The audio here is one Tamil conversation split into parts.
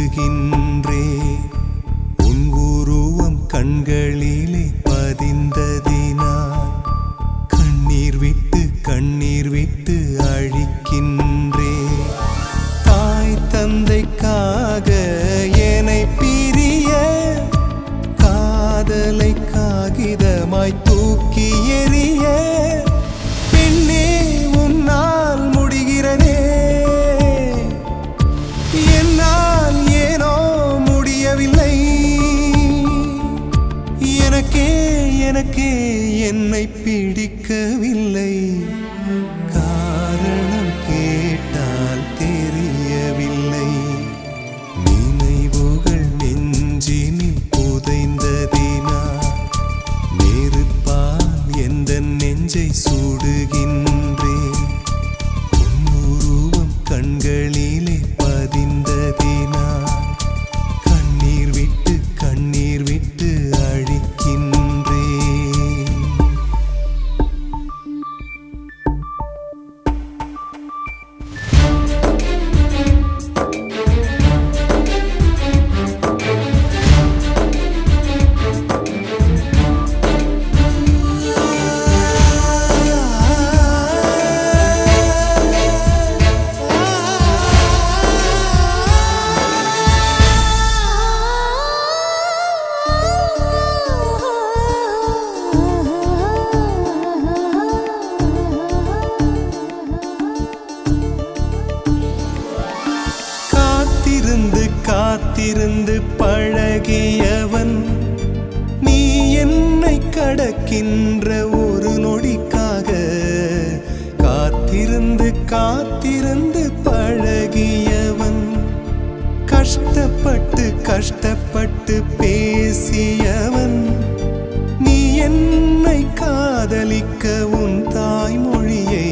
சுடுகின்றே உன் உருவம் கண்களிலே பதிந்ததினால் கண்ணீர் விட்டு அழிக்கின்றே தாய் தந்தைக்காக என்னை பிரிய காதலை காகிதமாய் தூக்கி எறிய பெண்ணே உன்னால் முடிகிறதே என்னால் ஏனோ முடியவில்லை எனக்கே என்னை பிடிக்கவில்லை காரணம் கேட்டால் தெரியவில்லை நினைவுகள் நெஞ்சினில் புதைந்ததினால் நெருப்பால் எந்த நெஞ்சை சுடுகின்றேன் உன் உருவம் கண்களிலே பதிந்ததினால் கண்ணீர் விட்டு அழிக்கின்றேன் காத்திருந்து பழகியவன் நீ என்னை கடக்கின்ற ஒரு நொடிக்காக காத்திருந்து பழகியவன் கஷ்டப்பட்டு பேசியவன் நீ என்னை காதலிக்க உன் தாய்மொழியை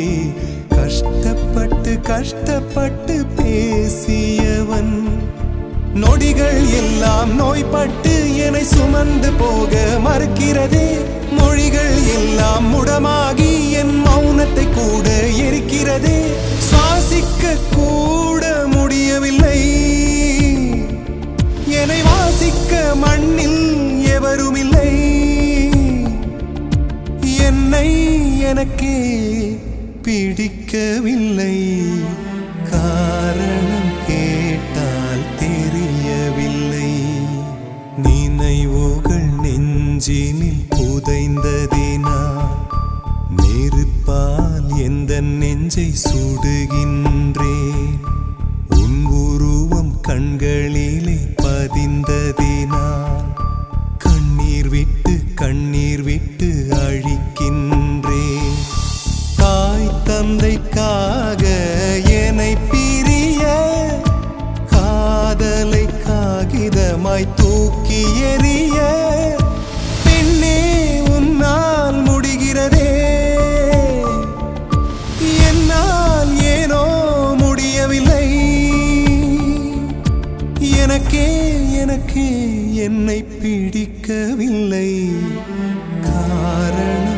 கஷ்டப்பட்டு பேசியவன் நொடிகள் எல்லாம் நோய்பட்டு என்னை சுமந்து போக மறுக்கிறதே மொழிகள் எல்லாம் முடமாகி என் மௌனத்தை கூட எரிக்கிறதே சுவாசிக்க கூட முடியவில்லை என்னை வாசிக்க மண்ணில் எவருமில்லை என்னை எனக்கே பிடிக்கவில்லை காரணம் கேட்டால் தெரியவில்லை நினைவுகள் நெஞ்சினில் புதைந்ததினால் நெருப்பால் எந்த நெஞ்சை சுடுகின்றேன் உன் உருவம் கண்களிலே பதிந்ததினால் கண்ணீர் விட்டு அழிக்கின்றேன் தாய் தந்தைக்காக என்னை பிரிய காதலை காகிதமாய் தூக்கி எறிய பெண்ணே உன்னால் முடிகிறதே என்னால் ஏனோ முடியவில்லை எனக்கே என்னை பிடிக்கவில்லை காரணம்